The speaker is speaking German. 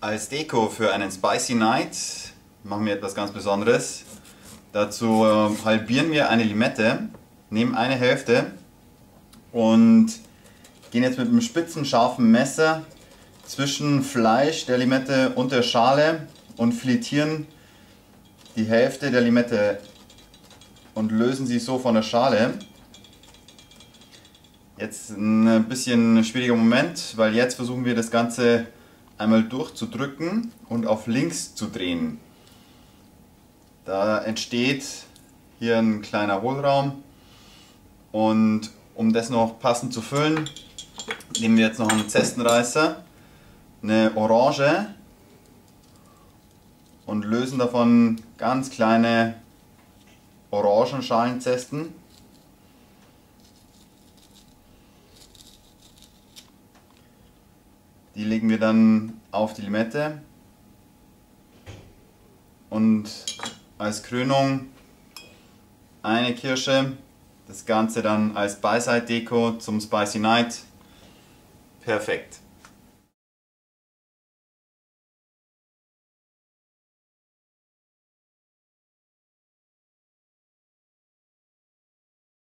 Als Deko für einen Spicy Night machen wir etwas ganz Besonderes. Dazu halbieren wir eine Limette, nehmen eine Hälfte und gehen jetzt mit einem spitzen, scharfen Messer zwischen Fleisch der Limette und der Schale und filetieren die Hälfte der Limette und lösen sie so von der Schale. Jetzt ein bisschen schwieriger Moment, weil jetzt versuchen wir das Ganze einmal durchzudrücken und auf links zu drehen. Da entsteht hier ein kleiner Hohlraum und um das noch passend zu füllen, nehmen wir jetzt noch einen Zestenreißer, eine Orange und lösen davon ganz kleine Orangenschalenzesten. Die legen wir dann auf die Limette und als Krönung eine Kirsche, das Ganze dann als Beiseite-Deko zum Spicy Night. Perfekt.